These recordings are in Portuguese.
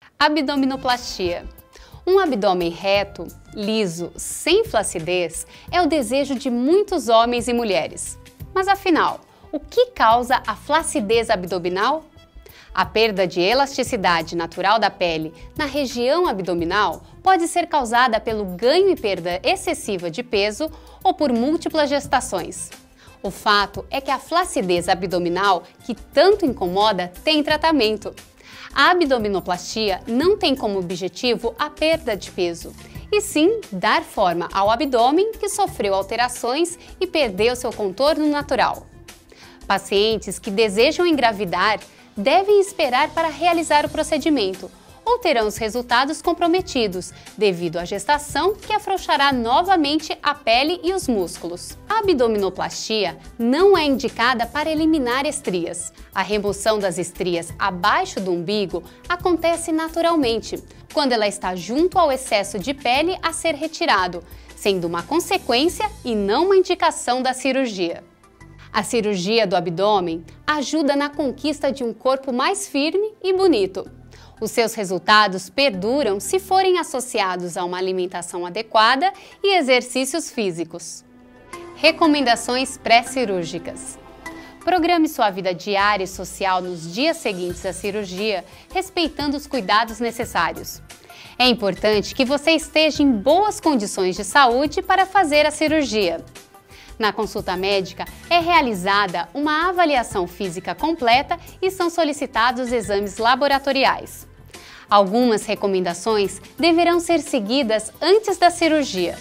Abdominoplastia. Um abdômen reto, liso, sem flacidez é o desejo de muitos homens e mulheres. Mas afinal, o que causa a flacidez abdominal? A perda de elasticidade natural da pele na região abdominal pode ser causada pelo ganho e perda excessiva de peso ou por múltiplas gestações. O fato é que a flacidez abdominal, que tanto incomoda, tem tratamento. A abdominoplastia não tem como objetivo a perda de peso, e sim dar forma ao abdômen que sofreu alterações e perdeu seu contorno natural. Pacientes que desejam engravidar devem esperar para realizar o procedimento ou terão os resultados comprometidos devido à gestação que afrouxará novamente a pele e os músculos. A abdominoplastia não é indicada para eliminar estrias. A remoção das estrias abaixo do umbigo acontece naturalmente, quando ela está junto ao excesso de pele a ser retirado, sendo uma consequência e não uma indicação da cirurgia. A cirurgia do abdômen ajuda na conquista de um corpo mais firme e bonito. Os seus resultados perduram se forem associados a uma alimentação adequada e exercícios físicos. Recomendações pré-cirúrgicas. Programe sua vida diária e social nos dias seguintes à cirurgia, respeitando os cuidados necessários. É importante que você esteja em boas condições de saúde para fazer a cirurgia. Na consulta médica, é realizada uma avaliação física completa e são solicitados exames laboratoriais. Algumas recomendações deverão ser seguidas antes da cirurgia.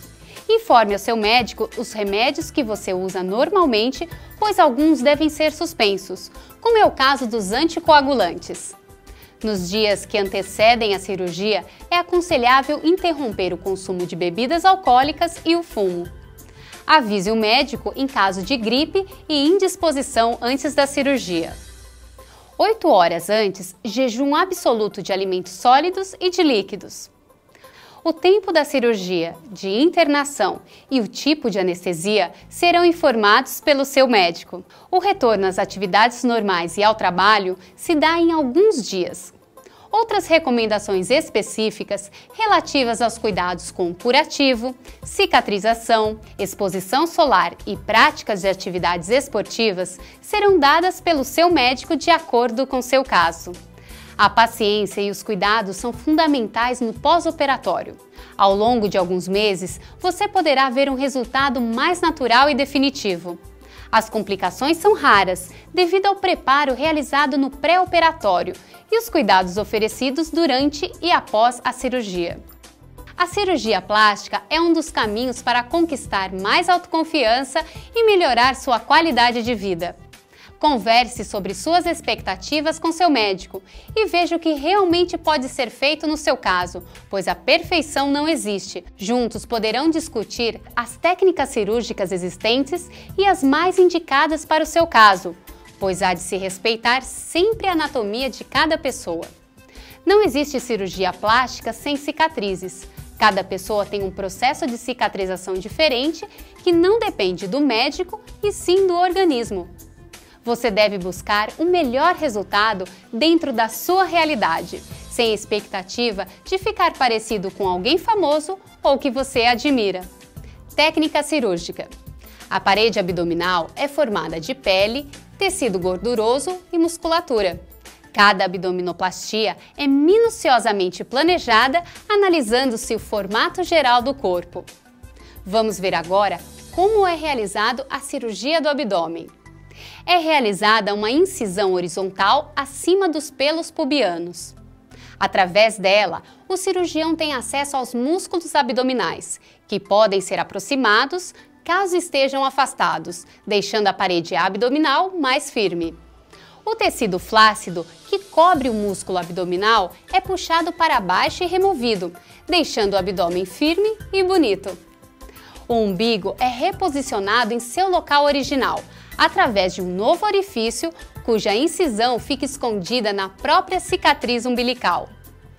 Informe ao seu médico os remédios que você usa normalmente, pois alguns devem ser suspensos, como é o caso dos anticoagulantes. Nos dias que antecedem a cirurgia, é aconselhável interromper o consumo de bebidas alcoólicas e o fumo. Avise o médico em caso de gripe e indisposição antes da cirurgia. 8 horas antes, jejum absoluto de alimentos sólidos e de líquidos. O tempo da cirurgia, de internação e o tipo de anestesia serão informados pelo seu médico. O retorno às atividades normais e ao trabalho se dá em alguns dias. Outras recomendações específicas relativas aos cuidados com curativo, cicatrização, exposição solar e práticas de atividades esportivas serão dadas pelo seu médico de acordo com seu caso. A paciência e os cuidados são fundamentais no pós-operatório. Ao longo de alguns meses, você poderá ver um resultado mais natural e definitivo. As complicações são raras, devido ao preparo realizado no pré-operatório e os cuidados oferecidos durante e após a cirurgia. A cirurgia plástica é um dos caminhos para conquistar mais autoconfiança e melhorar sua qualidade de vida. Converse sobre suas expectativas com seu médico e veja o que realmente pode ser feito no seu caso, pois a perfeição não existe. Juntos poderão discutir as técnicas cirúrgicas existentes e as mais indicadas para o seu caso, pois há de se respeitar sempre a anatomia de cada pessoa. Não existe cirurgia plástica sem cicatrizes. Cada pessoa tem um processo de cicatrização diferente que não depende do médico e sim do organismo. Você deve buscar o melhor resultado dentro da sua realidade, sem expectativa de ficar parecido com alguém famoso ou que você admira. Técnica cirúrgica. A parede abdominal é formada de pele, tecido gorduroso e musculatura. Cada abdominoplastia é minuciosamente planejada, analisando-se o formato geral do corpo. Vamos ver agora como é realizado a cirurgia do abdômen. É realizada uma incisão horizontal acima dos pelos pubianos. Através dela, o cirurgião tem acesso aos músculos abdominais, que podem ser aproximados caso estejam afastados, deixando a parede abdominal mais firme. O tecido flácido, que cobre o músculo abdominal, é puxado para baixo e removido, deixando o abdômen firme e bonito. O umbigo é reposicionado em seu local original, através de um novo orifício, cuja incisão fica escondida na própria cicatriz umbilical.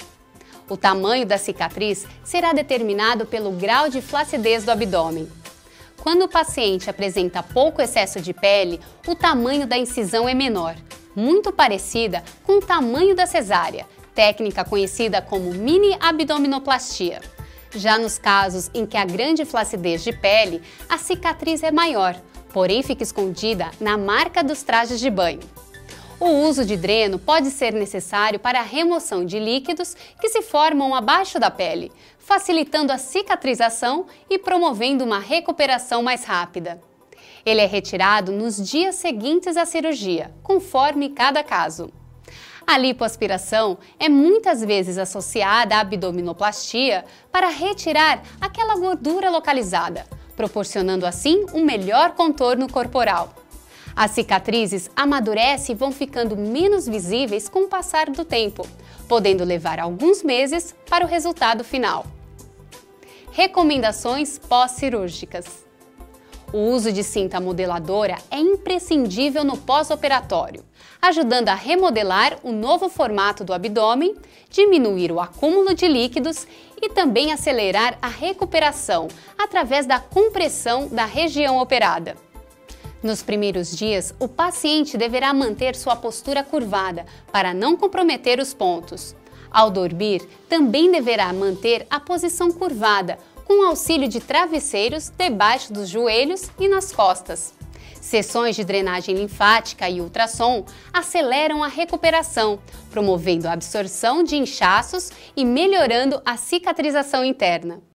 O tamanho da cicatriz será determinado pelo grau de flacidez do abdômen. Quando o paciente apresenta pouco excesso de pele, o tamanho da incisão é menor, muito parecida com o tamanho da cesárea, técnica conhecida como mini abdominoplastia. Já nos casos em que há grande flacidez de pele, a cicatriz é maior, porém fica escondida na marca dos trajes de banho. O uso de dreno pode ser necessário para a remoção de líquidos que se formam abaixo da pele, facilitando a cicatrização e promovendo uma recuperação mais rápida. Ele é retirado nos dias seguintes à cirurgia, conforme cada caso. A lipoaspiração é muitas vezes associada à abdominoplastia para retirar aquela gordura localizada, proporcionando assim um melhor contorno corporal. As cicatrizes amadurecem e vão ficando menos visíveis com o passar do tempo, podendo levar alguns meses para o resultado final. Recomendações pós-cirúrgicas. O uso de cinta modeladora é imprescindível no pós-operatório, ajudando a remodelar o novo formato do abdômen, diminuir o acúmulo de líquidos e também acelerar a recuperação através da compressão da região operada. Nos primeiros dias, o paciente deverá manter sua postura curvada para não comprometer os pontos. Ao dormir, também deverá manter a posição curvada, com auxílio de travesseiros debaixo dos joelhos e nas costas. Sessões de drenagem linfática e ultrassom aceleram a recuperação, promovendo a absorção de inchaços e melhorando a cicatrização interna.